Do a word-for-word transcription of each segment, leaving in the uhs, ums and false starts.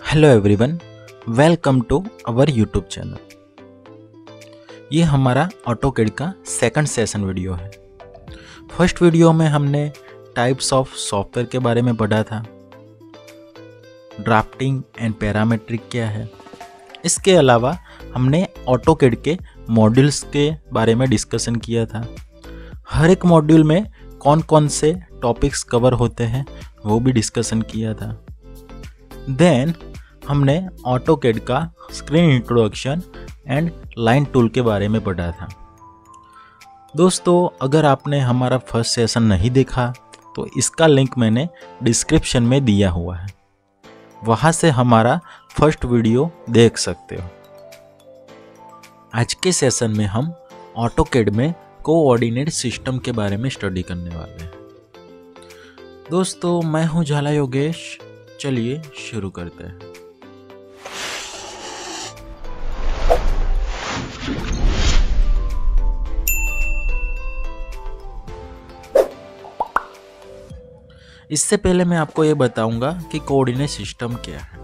Hello everyone, welcome to our YouTube channel. ये हमारा AutoCAD का सेकंड सेशन वीडियो है। फर्स्ट वीडियो में हमने टाइप्स ऑफ सॉफ्टवेयर के बारे में पढ़ा था, ड्राफ्टिंग एंड पैरामेट्रिक क्या है। इसके अलावा हमने ऑटोकैड के मॉड्यूल्स के बारे में डिस्कशन किया था। हर एक मॉड्यूल में कौन कौन से टॉपिक्स कवर होते हैं वो भी डिस्कशन किया था। देन हमने ऑटोकैड का screen introduction and line tool के बारे में पढ़ा था। दोस्तों, अगर आपने हमारा फर्स्ट सेशन नहीं देखा तो इसका लिंक मैंने डिस्क्रिप्शन में दिया हुआ है, वहाँ से हमारा फर्स्ट वीडियो देख सकते हो। आज के सेशन में हम ऑटोकैड में कोऑर्डिनेट सिस्टम के बारे में स्टडी करने वाले हैं। दोस्तों, मैं हूँ झाला योगेश। चलिए शुरू करते हैं। इससे पहले मैं आपको ये बताऊंगा कि कोऑर्डिनेट सिस्टम क्या है।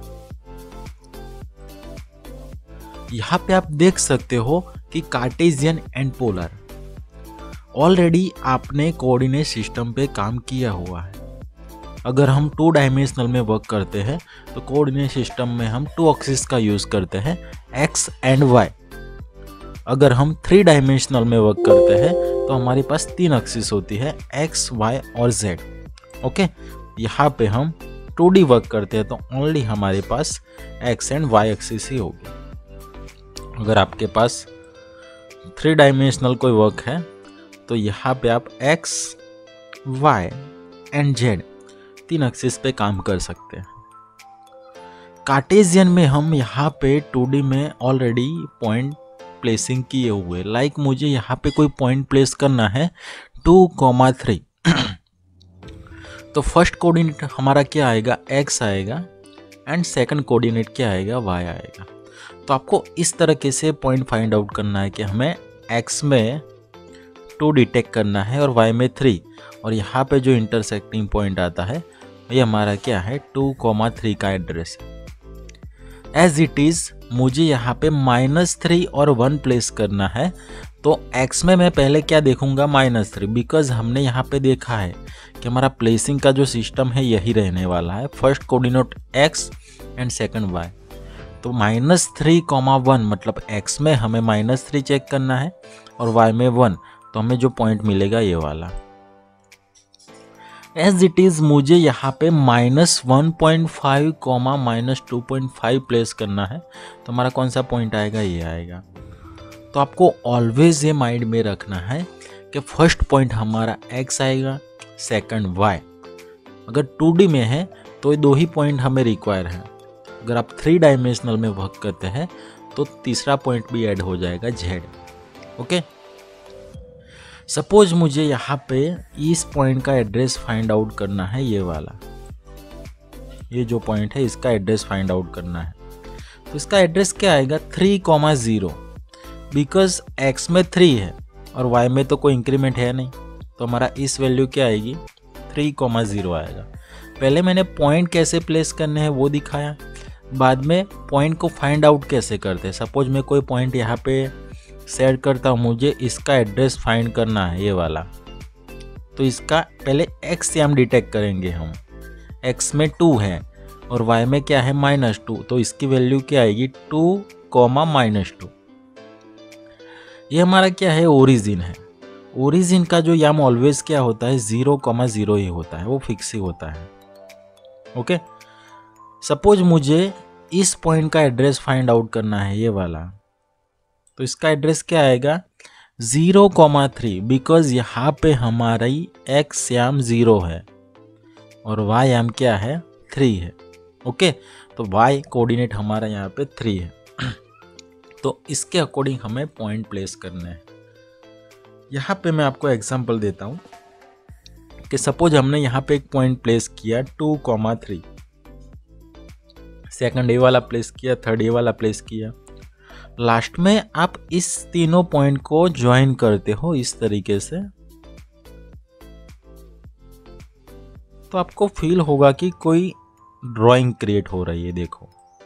यहाँ पे आप देख सकते हो कि कार्टेशियन एंड पोलर। ऑलरेडी आपने कोऑर्डिनेट सिस्टम पे काम किया हुआ है। अगर हम टू डायमेंशनल में वर्क करते हैं तो कोऑर्डिनेट सिस्टम में हम टू एक्सिस का यूज़ करते हैं, एक्स एंड वाई। अगर हम थ्री डायमेंशनल में वर्क करते हैं तो हमारे पास तीन एक्सिस होती है, एक्स, वाई और जेड। ओके, यहाँ पे हम टू डी वर्क करते हैं तो ओनली हमारे पास एक्स एंड वाई एक्सिस ही होगी। अगर आपके पास थ्री डायमेंशनल कोई वर्क है तो यहाँ पे आप एक्स, वाई एंड जेड तीन एक्सिस पे काम कर सकते हैं। कार्टेशियन में हम यहाँ पे टू डी में ऑलरेडी पॉइंट प्लेसिंग किए हुए, लाइक मुझे यहाँ पे कोई पॉइंट प्लेस करना है टू कॉमा थ्री तो फर्स्ट कोऑर्डिनेट हमारा क्या आएगा, एक्स आएगा, एंड सेकंड कोऑर्डिनेट क्या आएगा, वाई आएगा। तो आपको इस तरीके से पॉइंट फाइंड आउट करना है कि हमें एक्स में टू डिटेक्ट करना है और वाई में थ्री, और यहाँ पे जो इंटरसेक्टिंग पॉइंट आता है ये हमारा क्या है, टू कॉमा थ्री का एड्रेस है। एज इट इज़ मुझे यहाँ पे माइनस थ्री और वन प्लेस करना है तो एक्स में मैं पहले क्या देखूंगा, माइनस थ्री, बिकॉज हमने यहाँ पे देखा है कि हमारा प्लेसिंग का जो सिस्टम है यही रहने वाला है, first coordinate X and second Y. तो माइनस थ्री कॉमा वन मतलब एक्स में हमें माइनस थ्री चेक करना है और वाई में वन, तो हमें जो पॉइंट मिलेगा ये वाला। एज इट इज़ मुझे यहाँ पे minus one point five comma minus two point five place करना है तो हमारा कौन सा पॉइंट आएगा, ये आएगा। तो आपको ऑलवेज ये माइंड में रखना है कि फर्स्ट पॉइंट हमारा एक्स आएगा, सेकंड वाई। अगर टू डी में है तो ये दो ही पॉइंट हमें रिक्वायर है। अगर आप थ्री डायमेंशनल में वर्क करते हैं तो तीसरा पॉइंट भी ऐड हो जाएगा, जेड। ओके, सपोज मुझे यहाँ पे इस पॉइंट का एड्रेस फाइंड आउट करना है, ये वाला, ये जो पॉइंट है इसका एड्रेस फाइंड आउट करना है। तो इसका एड्रेस क्या आएगा, three comma zero, because X में थ्री है और वाई में तो कोई इंक्रीमेंट है नहीं, तो हमारा इस वैल्यू क्या आएगी, थ्री कॉमा ज़ीरो आएगा। पहले मैंने पॉइंट कैसे प्लेस करने हैं वो दिखाया, बाद में पॉइंट को फाइंड आउट कैसे करते हैं। सपोज मैं कोई पॉइंट यहाँ पे सेट करता हूँ, मुझे इसका एड्रेस फाइंड करना है, ये वाला, तो इसका पहले एक्स से हम डिटेक्ट करेंगे। हम एक्स में टू है और वाई में क्या है, माइनस टू, तो इसकी वैल्यू क्या आएगी, टू कॉमा माइनस टू। ये हमारा क्या है, ओरिजिन है। ओरिजिन का जो याम ऑलवेज क्या होता है, जीरो कॉमा जीरो ही होता है, वो फिक्स ही होता है। ओके, सपोज मुझे इस पॉइंट का एड्रेस फाइंड आउट करना है, ये वाला, तो इसका एड्रेस क्या आएगा, ज़ीरो कॉमा थ्री, बिकॉज यहाँ पे हमारी एक्स याम ज़ीरो है और वाई याम क्या है, थ्री है। ओके, तो वाई कोऑर्डिनेट हमारा यहाँ पे थ्री है तो इसके अकॉर्डिंग हमें पॉइंट प्लेस करने हैं। यहाँ पे मैं आपको एग्जांपल देता हूँ कि सपोज हमने यहाँ पे एक पॉइंट प्लेस किया two comma three, second A वाला प्लेस किया, थर्ड ए वाला प्लेस किया, लास्ट में आप इस तीनों पॉइंट को ज्वाइन करते हो इस तरीके से, तो आपको फील होगा कि कोई ड्राइंग क्रिएट हो रही है। देखो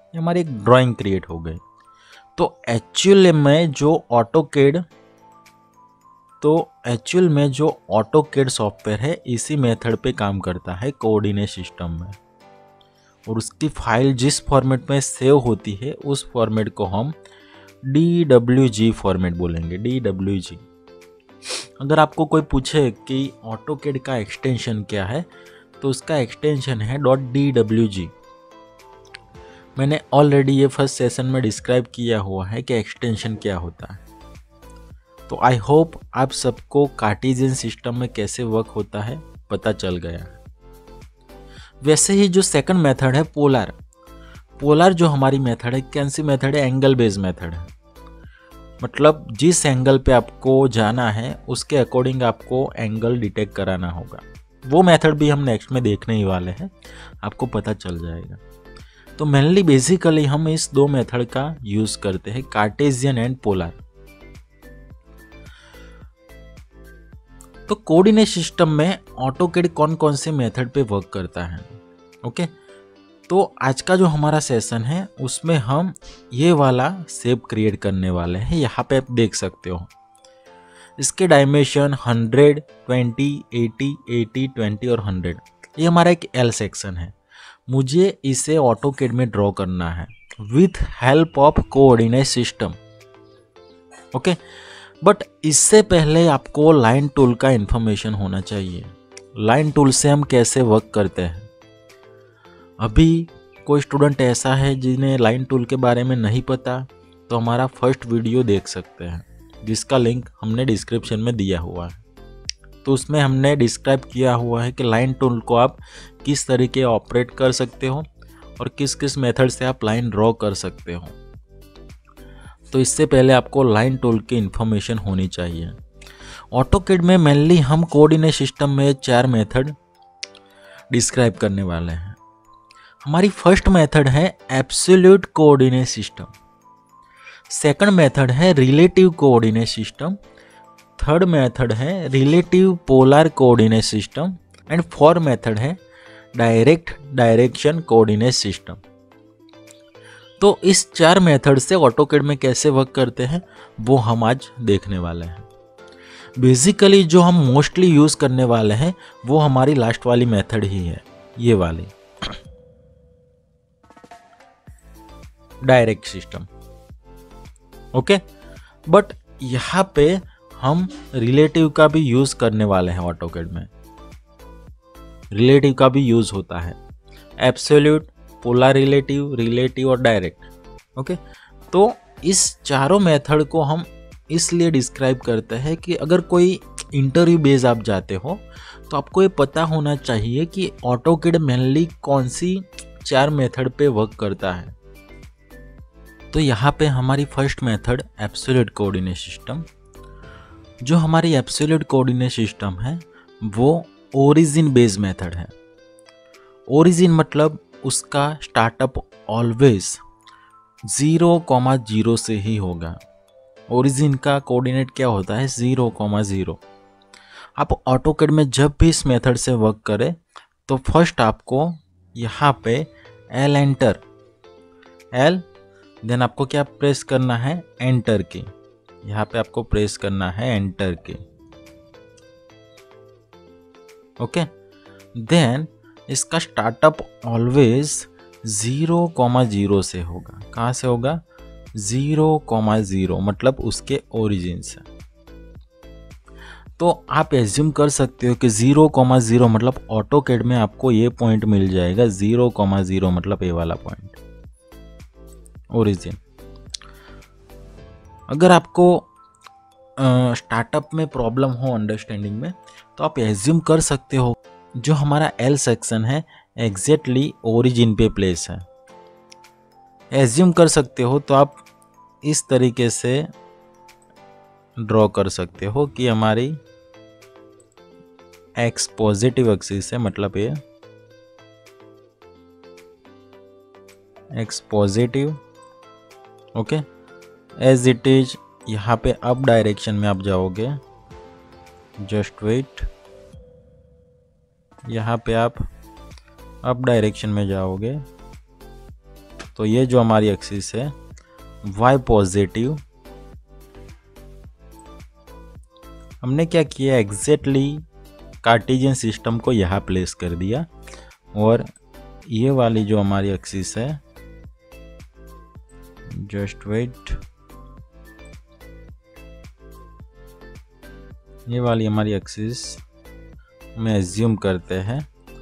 ये हमारी एक ड्राइंग क्रिएट हो गई। तो एक्चुअल में जो ऑटोकेड तो एक्चुअल में जो ऑटोकेड सॉफ्टवेयर है इसी मेथड पे काम करता है कोऑर्डिनेट सिस्टम में, और उसकी फाइल जिस फॉर्मेट में सेव होती है उस फॉर्मेट को हम डी डब्ल्यू जी फॉर्मेट बोलेंगे, डी डब्ल्यू जी। अगर आपको कोई पूछे कि ऑटोकेड का एक्सटेंशन क्या है तो उसका एक्सटेंशन है डॉट डी डब्ल्यू जी। मैंने ऑलरेडी ये फर्स्ट सेशन में डिस्क्राइब किया हुआ है कि एक्सटेंशन क्या होता है। तो आई होप आप सबको कार्टेशियन सिस्टम में कैसे वर्क होता है पता चल गया है। वैसे ही जो सेकंड मेथड है पोलर, पोलर जो हमारी मेथड है कौन सी मेथड है, एंगल बेस्ड मेथड है। मतलब जिस एंगल पे आपको जाना है उसके अकॉर्डिंग आपको एंगल डिटेक्ट कराना होगा। वो मेथड भी हम नेक्स्ट में देखने ही वाले हैं, आपको पता चल जाएगा। तो मेनली बेसिकली हम इस दो मेथड का यूज करते हैं, कार्टेशियन एंड पोलर। तो कोऑर्डिनेट सिस्टम में ऑटोकेड कौन कौन से मेथड पे वर्क करता है, ओके। तो आज का जो हमारा सेशन है उसमें हम ये वाला शेप क्रिएट करने वाले हैं। यहाँ पे आप देख सकते हो इसके dimension hundred, twenty, eighty, eighty, twenty और हंड्रेड। ये हमारा एक एल सेक्शन है। मुझे इसे ऑटोकेड में ड्रॉ करना है with help of coordinate system, okay. But इससे पहले आपको लाइन टूल का इंफॉर्मेशन होना चाहिए। लाइन टूल से हम कैसे वर्क करते हैं। अभी कोई स्टूडेंट ऐसा है जिन्हें लाइन टूल के बारे में नहीं पता, तो हमारा फर्स्ट वीडियो देख सकते हैं जिसका लिंक हमने डिस्क्रिप्शन में दिया हुआ है। तो उसमें हमने डिस्क्राइब किया हुआ है कि लाइन टूल को आप किस तरीके ऑपरेट कर सकते हो और किस किस मेथड से आप लाइन ड्रॉ कर सकते हो। तो इससे पहले आपको लाइन टूल की इंफॉर्मेशन होनी चाहिए। ऑटोकेड में मेनली हम कोऑर्डिनेट सिस्टम में चार मेथड डिस्क्राइब करने वाले हैं। हमारी फर्स्ट मेथड है absolute coordinate system, second method है relative coordinate system, third method है relative polar coordinate system and fourth method है डायरेक्ट डायरेक्शन कोऑर्डिनेट सिस्टम। तो इस चार मेथड से ऑटोकेड में कैसे वर्क करते हैं वो हम आज देखने वाले हैं। बेसिकली जो हम मोस्टली यूज करने वाले हैं वो हमारी लास्ट वाली मेथड ही है, ये वाली डायरेक्ट सिस्टम, ओके। बट यहाँ पे हम रिलेटिव का भी यूज करने वाले हैं। ऑटोकेड में रिलेटिव का भी यूज होता है, एब्सोल्यूट, पोलर रिलेटिव, रिलेटिव और डायरेक्ट, ओके। तो इस चारों मेथड को हम इसलिए डिस्क्राइब करते हैं कि अगर कोई इंटरव्यू बेस आप जाते हो तो आपको ये पता होना चाहिए कि ऑटोकेड मेनली कौन सी चार मेथड पे वर्क करता है। तो यहाँ पे हमारी first method absolute coordinate system. जो हमारी एब्सोल्यूट कोऑर्डिनेट सिस्टम है वो ओरिजिन बेस्ड मेथड है। ओरिजिन मतलब उसका startup always zero comma zero से ही होगा। ओरिजिन का कोऑर्डिनेट क्या होता है, ज़ीरो कॉमा ज़ीरो। आप ऑटोकेड में जब भी इस मेथड से वर्क करें तो फर्स्ट आपको यहाँ पे एल एंटर, एल देन आपको क्या प्रेस करना है, एंटर की। यहाँ पे आपको प्रेस करना है एंटर की, ओके। देन इसका startup always zero comma zero से होगा। कहाँ से होगा, ज़ीरो कॉमा ज़ीरो, मतलब उसके ओरिजिन से। तो आप एज्यूम कर सकते हो कि ज़ीरो कॉमा ज़ीरो मतलब ऑटोकेड में आपको ये पॉइंट मिल जाएगा। ज़ीरो कॉमा ज़ीरो मतलब ये वाला पॉइंट ओरिजिन। अगर आपको स्टार्टअप में प्रॉब्लम हो अंडरस्टैंडिंग में तो आप एज्यूम कर सकते हो जो हमारा एल सेक्शन है एग्जैक्टली ओरिजिन पे प्लेस है। एज्यूम कर सकते हो तो आप इस तरीके से ड्रॉ कर सकते हो कि हमारी एक्स पॉजिटिव एक्सिस है, मतलब ये X positive, okay. As it is यहाँ पे अप डायरेक्शन में आप जाओगे, जस्ट वेट, यहाँ पे आप अप डायरेक्शन में जाओगे तो ये जो हमारी एक्सिस है y पॉजिटिव, हमने क्या किया, एग्जैक्टली कार्टेशियन सिस्टम को यहाँ प्लेस कर दिया, और ये वाली जो हमारी एक्सिस है, जस्ट वेट, ये वाली हमारी एक्सिस में एज्यूम करते हैं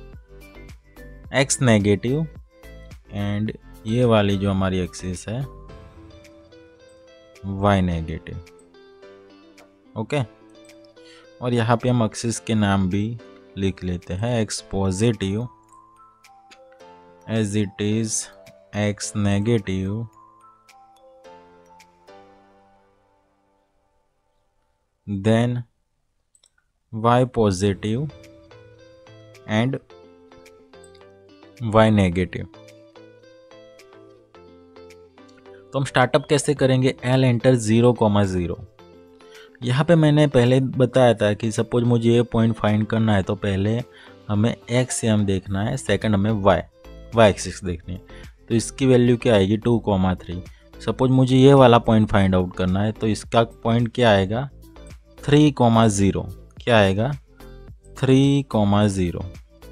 x नेगेटिव, एंड ये वाली जो हमारी एक्सिस है y नेगेटिव। ओके, और यहाँ पे हम एक्सिस के नाम भी लिख लेते हैं, x positive as it is x negative, then y positive and y negative. तो हम स्टार्टअप कैसे करेंगे, L enter zero comma zero. यहाँ पे मैंने पहले बताया था कि सपोज मुझे ये पॉइंट फाइंड करना है तो पहले हमें x एम देखना है, सेकंड हमें y y एक्सिस देखनी है। तो इसकी वैल्यू क्या आएगी, टू कॉमा थ्री। सपोज मुझे ये वाला पॉइंट फाइंड आउट करना है तो इसका पॉइंट क्या आएगा, थ्री कॉमा ज़ीरो। क्या आएगा, थ्री कॉमा ज़ीरो,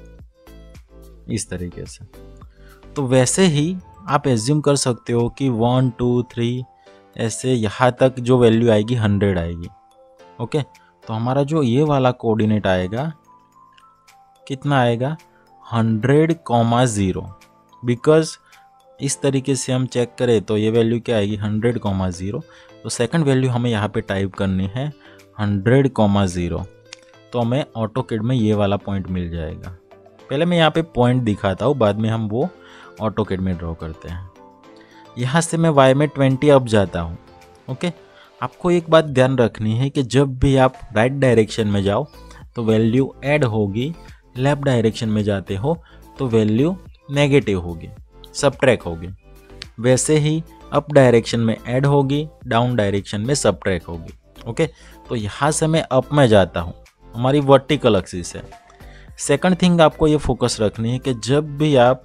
इस तरीके से। तो वैसे ही आप एज्यूम कर सकते हो कि वन टू थ्री ऐसे यहाँ तक जो वैल्यू आएगी हंड्रेड आएगी। ओके, तो हमारा जो ये वाला कोऑर्डिनेट आएगा कितना आएगा, हंड्रेड कॉमा ज़ीरो। बिकॉज इस तरीके से हम चेक करें तो ये वैल्यू क्या आएगी, हंड्रेड कॉमा ज़ीरो। तो सेकंड वैल्यू हमें यहाँ पे टाइप करनी है हंड्रेड कॉमा ज़ीरो। तो हमें ऑटोकैड में ये वाला पॉइंट मिल जाएगा। पहले मैं यहाँ पे पॉइंट दिखाता हूँ, बाद में हम वो ऑटोकैड में ड्रॉ करते हैं। यहाँ से मैं y में ट्वेंटी अप जाता हूँ। ओके, आपको एक बात ध्यान रखनी है कि जब भी आप राइट डायरेक्शन में जाओ तो वैल्यू ऐड होगी, लेफ्ट डायरेक्शन में जाते हो तो वैल्यू नेगेटिव होगी, सबट्रैक होगी। वैसे ही अप डायरेक्शन में ऐड होगी, डाउन डायरेक्शन में सबट्रैक होगी। ओके, तो यहाँ से मैं अप में जाता हूँ, हमारी वर्टिकल एक्सिस है। सेकंड थिंग आपको ये फोकस रखनी है कि जब भी आप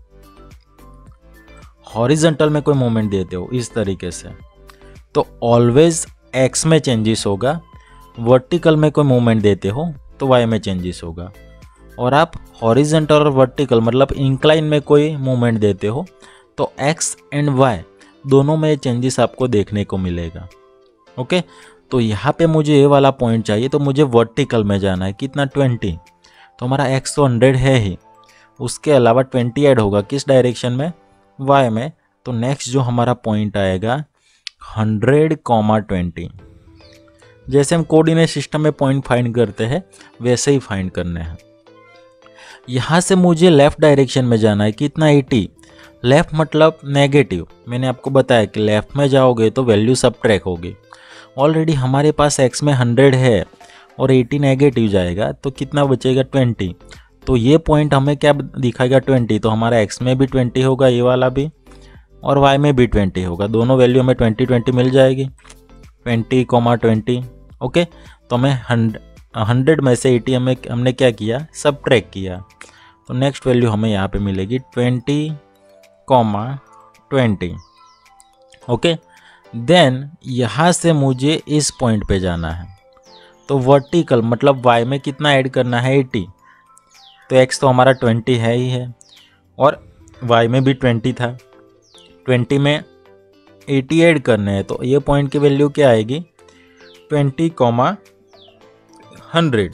हॉरिजॉन्टल में कोई मूवमेंट देते हो इस तरीके से तो ऑलवेज एक्स में चेंजेस होगा, वर्टिकल में कोई मूवमेंट देते हो तो वाई में चेंजेस होगा। और आप हॉरिजॉन्टल और वर्टिकल मतलब इंक्लाइन में कोई मूवमेंट देते हो तो एक्स एंड वाई दोनों में चेंजेस आपको देखने को मिलेगा। ओके, तो यहाँ पे मुझे ये वाला पॉइंट चाहिए तो मुझे वर्टिकल में जाना है, कितना, ट्वेंटी। तो हमारा एक्स तो हंड्रेड है ही, उसके अलावा ट्वेंटी ऐड होगा किस डायरेक्शन में, y में। तो नेक्स्ट जो हमारा पॉइंट आएगा हंड्रेड कॉमा ट्वेंटी। जैसे हम कोऑर्डिनेट सिस्टम में पॉइंट फाइंड करते हैं वैसे ही फाइंड करने हैं। यहाँ से मुझे लेफ्ट डायरेक्शन में जाना है, कितना, एटी। लेफ्ट मतलब नेगेटिव, मैंने आपको बताया कि लेफ्ट में जाओगे तो वैल्यू सबट्रैक होगी। ऑलरेडी हमारे पास x में हंड्रेड है और एटी नेगेटिव जाएगा तो कितना बचेगा, ट्वेंटी। तो ये पॉइंट हमें क्या दिखाएगा, ट्वेंटी। तो हमारा x में भी ट्वेंटी होगा, ये वाला भी, और y में भी ट्वेंटी होगा। दोनों वैल्यू हमें ट्वेंटी ट्वेंटी मिल जाएगी, ट्वेंटी कॉमा ट्वेंटी। ओके, तो हमें हंड्रेड में से एटी हमें हमने क्या किया, सब ट्रैक किया। तो नेक्स्ट वैल्यू हमें यहाँ पे मिलेगी twenty comma twenty. Okay, then यहाँ से मुझे इस पॉइंट पे जाना है तो वर्टिकल मतलब y में कितना ऐड करना है, एटी। तो x तो हमारा ट्वेंटी है ही है और y में भी ट्वेंटी था, ट्वेंटी में एटी ऐड करने हैं। तो ये पॉइंट की वैल्यू क्या आएगी, ट्वेंटी कॉमा हंड्रेड।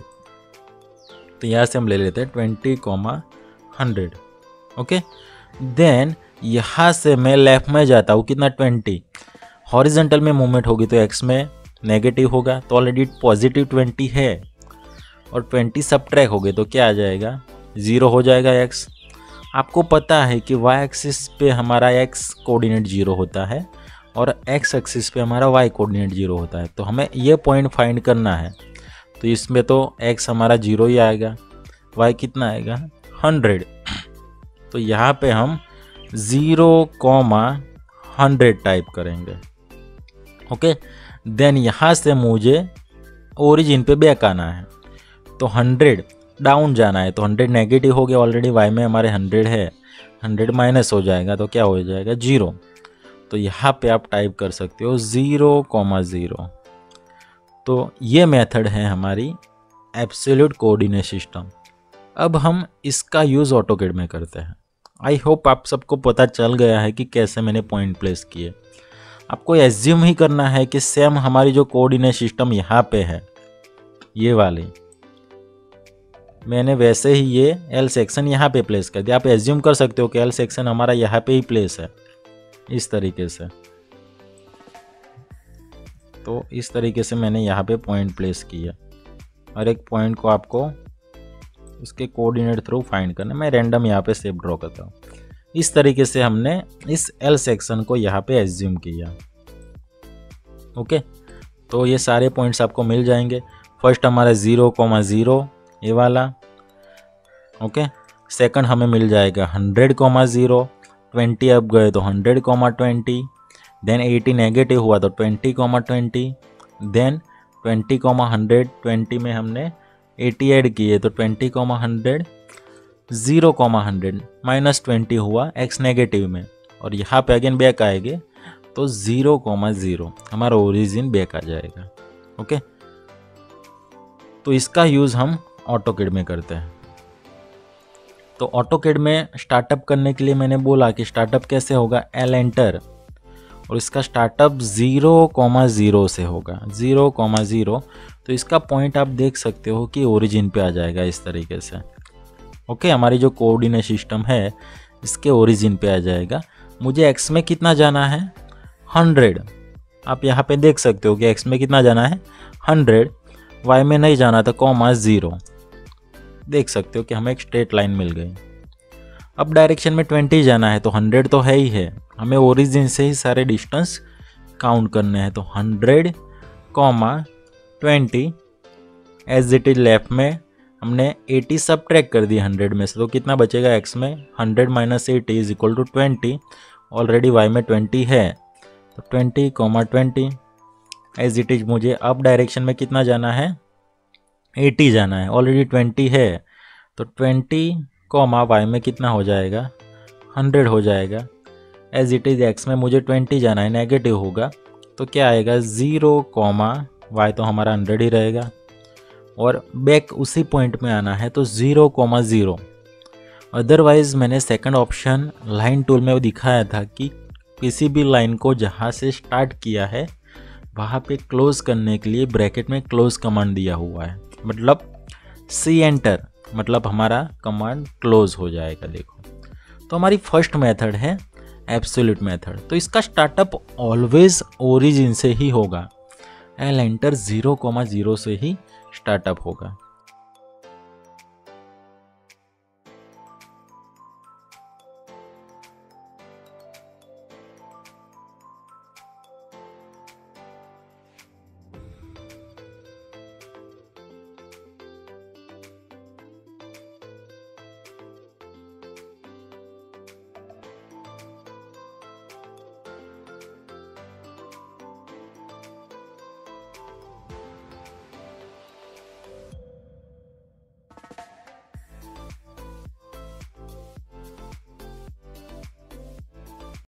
तो यहाँ से हम ले लेते हैं twenty comma hundred. Okay, then यहाँ से मैं लेफ्ट में जाता हूँ, कितना, ट्वेंटी। हॉरिजॉन्टल में मूवमेंट होगी तो x में नेगेटिव होगा, तो ऑलरेडी पॉजिटिव ट्वेंटी है और ट्वेंटी सबट्रैक हो गए तो क्या आ जाएगा, ज़ीरो हो जाएगा x। आपको पता है कि y एक्सिस पे हमारा x कोऑर्डिनेट जीरो होता है और x एक्सिस पे हमारा y कोऑर्डिनेट जीरो होता है। तो हमें ये पॉइंट फाइंड करना है, तो इसमें तो x हमारा जीरो ही आएगा, y कितना आएगा, हंड्रेड। तो यहाँ पे हम ज़ीरो कॉमा हंड्रेड टाइप करेंगे। ओके, देन यहाँ से मुझे ओरिजिन पे बैक आना है तो हंड्रेड डाउन जाना है। तो हंड्रेड नेगेटिव हो गया, ऑलरेडी y में हमारे हंड्रेड है हंड्रेड माइनस हो जाएगा तो क्या हो जाएगा, जीरो। तो यहाँ पे आप टाइप कर सकते हो ज़ीरो कॉमा ज़ीरो। तो ये मेथड है हमारी एब्सोल्यूट कोऑर्डिनेट सिस्टम। अब हम इसका यूज़ ऑटोकैड में करते हैं। आई होप आप सबको पता चल गया है कि कैसे मैंने पॉइंट प्लेस किए। आपको एज्यूम ही करना है कि सेम हमारी जो कोऑर्डिनेट सिस्टम यहाँ पे है, ये वाली, मैंने वैसे ही ये एल सेक्शन यहाँ पे प्लेस कर दिया। आप एज्यूम कर सकते हो कि एल सेक्शन हमारा यहाँ पे ही प्लेस है, इस तरीके से। तो इस तरीके से मैंने यहाँ पे पॉइंट प्लेस किया। हर एक पॉइंट को आपको उसके कोऑर्डिनेट थ्रू फाइंड करना। मैं रैंडम यहाँ पे शेप ड्रॉ करता हूँ। इस तरीके से हमने इस एल सेक्शन को यहाँ पे एज्यूम किया। ओके, तो ये सारे पॉइंट्स आपको मिल जाएंगे। फर्स्ट हमारा ज़ीरो कॉमा ज़ीरो, ये वाला। ओके, सेकंड हमें मिल जाएगा हंड्रेड कॉमा ज़ीरो, ट्वेंटी अब गए तो hundred comma twenty, then eighty negative हुआ तो twenty comma twenty, then twenty comma hundred, twenty में हमने एटी ऐड किए तो twenty comma hundred, zero comma hundred, minus twenty हुआ एक्स नेगेटिव में, और यहाँ पे अगेन बैक आएंगे तो ज़ीरो कॉमा ज़ीरो, हमारा ओरिजिन बैक आ जाएगा। ओके, तो इसका यूज़ हम ऑटोकैड में करते हैं। तो ऑटोकैड में स्टार्टअप करने के लिए मैंने बोला कि स्टार्टअप कैसे होगा, एल एंटर, और इसका स्टार्टअप ज़ीरो कॉमा ज़ीरो से होगा, ज़ीरो कॉमा ज़ीरो। तो इसका पॉइंट आप देख सकते हो कि ओरिजिन पे आ जाएगा इस तरीके से। ओके, हमारी जो कोऑर्डिनेट सिस्टम है इसके ओरिजिन पे आ जाएगा। मुझे एक्स में कितना जाना है, हंड्रेड। आप यहाँ पे देख सकते हो कि एक्स में कितना जाना है, हंड्रेड। वाई में नहीं जाना था, कॉमा ज़ीरो। देख सकते हो कि हमें एक स्ट्रेट लाइन मिल गई। अब डायरेक्शन में ट्वेंटी जाना है तो हंड्रेड तो है ही है, हमें ओरिजिन से ही सारे डिस्टेंस काउंट करने हैं। तो hundred comma twenty, as it is left में हमने एटी सब ट्रैक कर दिया हंड्रेड में से, तो कितना बचेगा एक्स में, hundred minus eighty is equal to twenty. Already Y में ट्वेंटी है तो twenty comma twenty, as it is मुझे अप डायरेक्शन में कितना जाना है, एटी जाना है, ऑलरेडी ट्वेंटी है तो ट्वेंटी कॉमा वाई में कितना हो जाएगा, हंड्रेड हो जाएगा। एज इट इज एक्स में मुझे ट्वेंटी जाना है, नेगेटिव होगा तो क्या आएगा, ज़ीरो कॉमा वाई, तो हमारा हंड्रेड ही रहेगा। और बैक उसी पॉइंट में आना है तो ज़ीरो कॉमा ज़ीरो। अदरवाइज़ मैंने सेकंड ऑप्शन लाइन टूल में दिखाया था कि किसी भी लाइन को जहाँ से स्टार्ट किया है वहाँ पे क्लोज करने के लिए ब्रैकेट में क्लोज कमांड दिया हुआ है, मतलब सी एंटर, मतलब हमारा कमांड क्लोज हो जाएगा। देखो, तो हमारी फर्स्ट मेथड है एब्सोल्यूट मेथड। तो इसका स्टार्टअप ऑलवेज ओरिजिन से ही होगा, L enter zero comma zero से ही स्टार्टअप होगा।